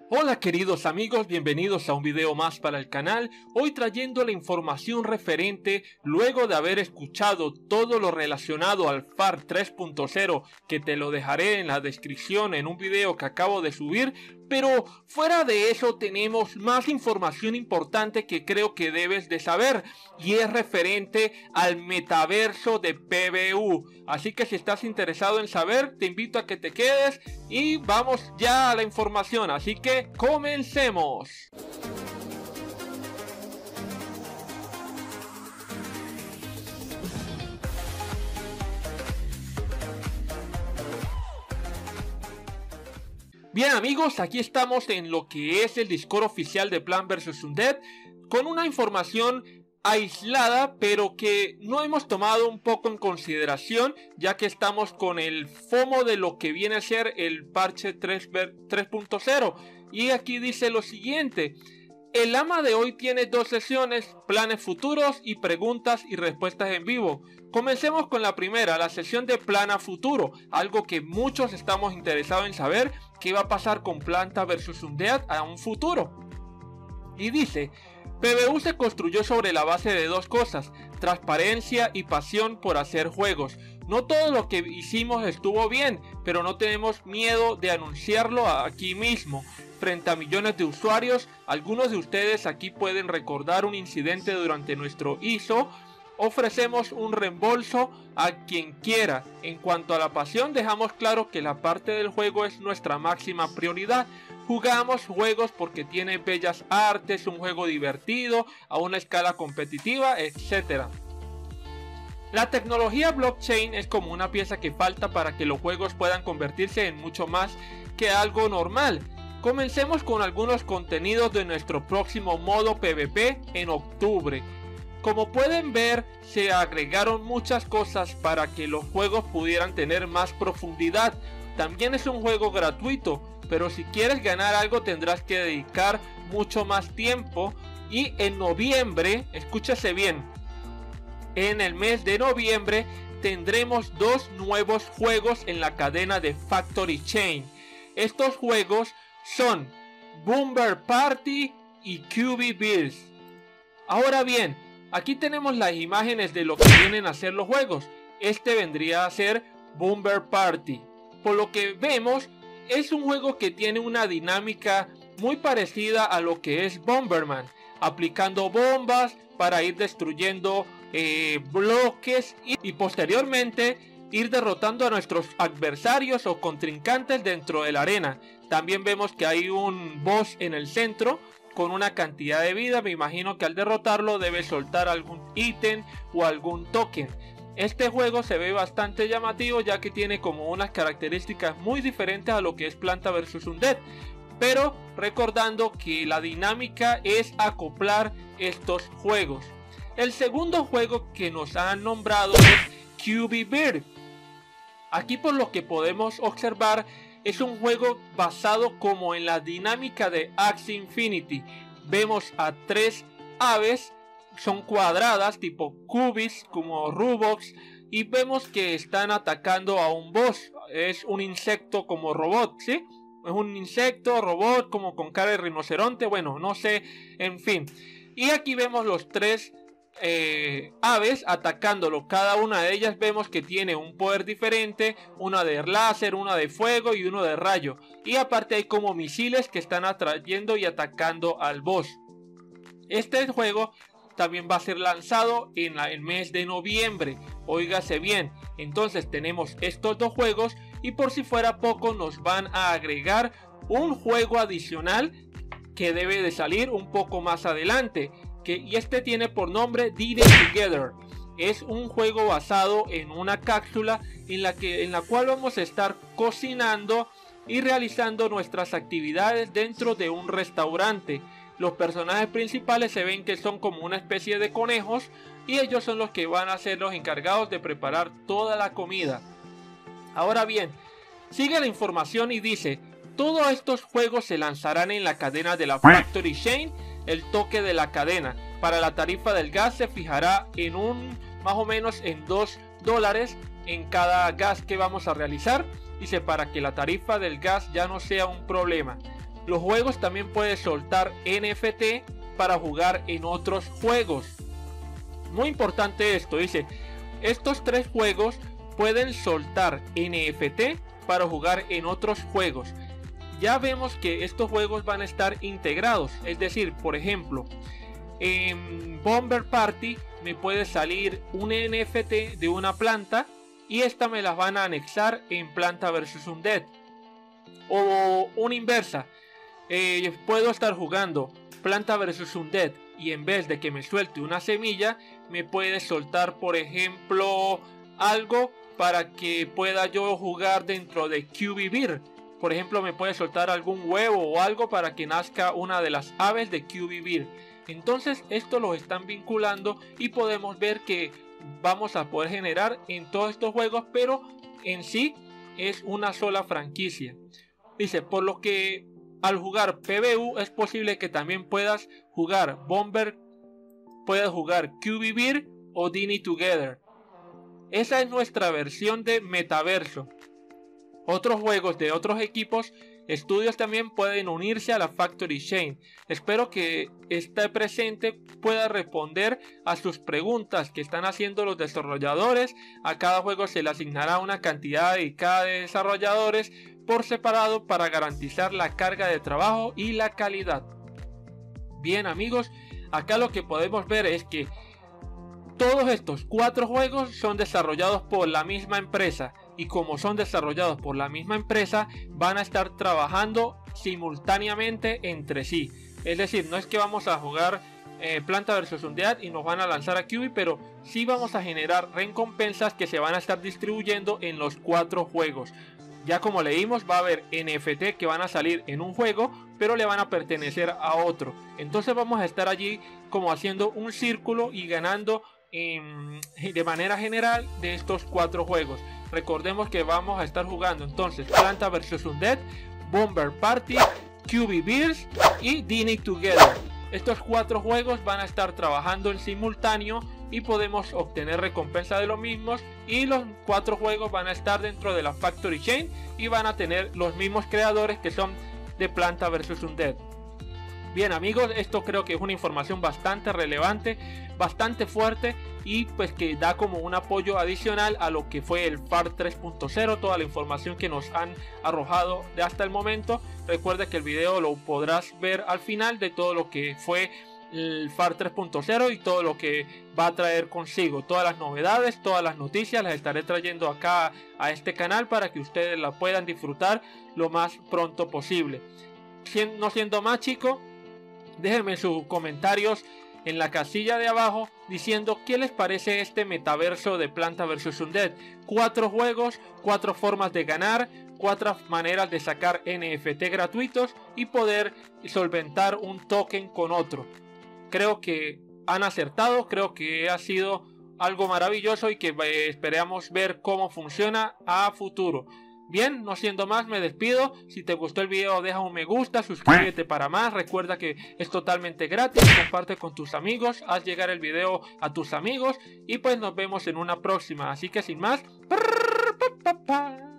Hola queridos amigos, bienvenidos a un video más para el canal. Hoy trayendo la información referente luego de haber escuchado todo lo relacionado al FAR 3.0, que te lo dejaré en la descripción en un video que acabo de subir. Pero fuera de eso tenemos más información importante que creo que debes de saber, y es referente al metaverso de PBU. Así que si estás interesado en saber, te invito a que te quedes y vamos ya a la información. Así que comencemos. Bien amigos, aquí estamos en lo que es el Discord oficial de Plants vs Undead, con una información aislada pero que no hemos tomado un poco en consideración, ya que estamos con el FOMO de lo que viene a ser el parche 3.0. Y aquí dice lo siguiente: el ama de hoy tiene dos sesiones, planes futuros y preguntas y respuestas en vivo. Comencemos con la primera, la sesión de plan a futuro, algo que muchos estamos interesados en saber, qué va a pasar con Plants vs Undead a un futuro. Y dice: PBU se construyó sobre la base de dos cosas, transparencia y pasión por hacer juegos. No todo lo que hicimos estuvo bien, pero no tenemos miedo de anunciarlo aquí mismo, frente a millones de usuarios. Algunos de ustedes aquí pueden recordar un incidente durante nuestro ISO. Ofrecemos un reembolso a quien quiera. En cuanto a la pasión, dejamos claro que la parte del juego es nuestra máxima prioridad. Jugamos juegos porque tiene bellas artes, un juego divertido, a una escala competitiva, etc. La tecnología blockchain es como una pieza que falta para que los juegos puedan convertirse en mucho más que algo normal. Comencemos con algunos contenidos de nuestro próximo modo PvP en octubre. Como pueden ver, se agregaron muchas cosas para que los juegos pudieran tener más profundidad. También es un juego gratuito, pero si quieres ganar algo tendrás que dedicar mucho más tiempo. Y en noviembre, escúchase bien, en el mes de noviembre tendremos dos nuevos juegos en la cadena de Factory Chain. Estos juegos son Bomber Party y QB Bears. Ahora bien, aquí tenemos las imágenes de lo que vienen a ser los juegos. Este vendría a ser Bomber Party. Por lo que vemos, es un juego que tiene una dinámica muy parecida a lo que es Bomberman, aplicando bombas para ir destruyendo bloques y posteriormente ir derrotando a nuestros adversarios o contrincantes dentro de la arena. También vemos que hay un boss en el centro con una cantidad de vida. Me imagino que al derrotarlo debe soltar algún ítem o algún token. Este juego se ve bastante llamativo, ya que tiene como unas características muy diferentes a lo que es Plants vs Undead, pero recordando que la dinámica es acoplar estos juegos. El segundo juego que nos han nombrado es QB Bear. Aquí, por lo que podemos observar, es un juego basado como en la dinámica de Axie Infinity. Vemos a tres aves, son cuadradas tipo cubis como Rubox, y vemos que están atacando a un boss. Es un insecto como robot, ¿sí? Es un insecto robot como con cara de rinoceronte, bueno, no sé, en fin. Y aquí vemos los tres aves atacándolo. Cada una de ellas vemos que tiene un poder diferente, una de láser, una de fuego y uno de rayo, y aparte hay como misiles que están atrayendo y atacando al boss. Este juego también va a ser lanzado en el mes de noviembre, óigase bien. Entonces tenemos estos dos juegos, y por si fuera poco nos van a agregar un juego adicional que debe de salir un poco más adelante, y este tiene por nombre Dine Together. Es un juego basado en una cápsula en la cual vamos a estar cocinando y realizando nuestras actividades dentro de un restaurante. Los personajes principales se ven que son como una especie de conejos, y ellos son los que van a ser los encargados de preparar toda la comida. Ahora bien, sigue la información y dice: todos estos juegos se lanzarán en la cadena de la Factory Chain. El toque de la cadena para la tarifa del gas se fijará en más o menos en $2 en cada gas que vamos a realizar. Dice, para que la tarifa del gas ya no sea un problema. Los juegos también puedes soltar NFT para jugar en otros juegos. Muy importante esto, dice, estos 3 juegos pueden soltar NFT para jugar en otros juegos. Ya vemos que estos juegos van a estar integrados, es decir, por ejemplo, en Bomber Party me puede salir un NFT de una planta y esta me las van a anexar en Planta vs Undead. O una inversa, puedo estar jugando Planta vs Undead y en vez de que me suelte una semilla, me puede soltar, por ejemplo, algo para que pueda yo jugar dentro de QBeer. Por ejemplo, me puede soltar algún huevo o algo para que nazca una de las aves de QBeer. Entonces esto lo están vinculando y podemos ver que vamos a poder generar en todos estos juegos, pero en sí es una sola franquicia. Dice, por lo que al jugar PvU es posible que también puedas jugar Bomber, puedas jugar QBeer o Dini Together. Esa es nuestra versión de metaverso. Otros juegos de otros equipos, estudios también pueden unirse a la Factory Chain. Espero que este presente pueda responder a sus preguntas que están haciendo los desarrolladores. A cada juego se le asignará una cantidad dedicada de desarrolladores por separado para garantizar la carga de trabajo y la calidad. Bien amigos, acá lo que podemos ver es que todos estos 4 juegos son desarrollados por la misma empresa. Y como son desarrollados por la misma empresa, van a estar trabajando simultáneamente entre sí. Es decir, no es que vamos a jugar Planta vs Undead y nos van a lanzar a QB, pero sí vamos a generar recompensas que se van a estar distribuyendo en los 4 juegos. Ya como leímos, va a haber NFT que van a salir en un juego, pero le van a pertenecer a otro. Entonces vamos a estar allí como haciendo un círculo y ganando de manera general de estos 4 juegos. Recordemos que vamos a estar jugando entonces Planta vs Undead, Bomber Party, QBeer y Dini Together. Estos 4 juegos van a estar trabajando en simultáneo y podemos obtener recompensa de los mismos, y los 4 juegos van a estar dentro de la Factory Chain y van a tener los mismos creadores que son de Planta vs Undead. Bien amigos, esto creo que es una información bastante relevante, bastante fuerte, y pues que da como un apoyo adicional a lo que fue el FAR 3.0, toda la información que nos han arrojado de hasta el momento. Recuerda que el video lo podrás ver al final de todo lo que fue el FAR 3.0 y todo lo que va a traer consigo, todas las novedades, todas las noticias las estaré trayendo acá a este canal para que ustedes la puedan disfrutar lo más pronto posible. No siendo más chicos, déjenme sus comentarios en la casilla de abajo diciendo qué les parece este metaverso de Planta vs Undead. 4 juegos, 4 formas de ganar, 4 maneras de sacar NFT gratuitos y poder solventar un token con otro. Creo que han acertado, creo que ha sido algo maravilloso y que esperamos ver cómo funciona a futuro. Bien, no siendo más, me despido. Si te gustó el video, deja un me gusta, suscríbete para más. Recuerda que es totalmente gratis, comparte con tus amigos, haz llegar el video a tus amigos y pues nos vemos en una próxima. Así que sin más,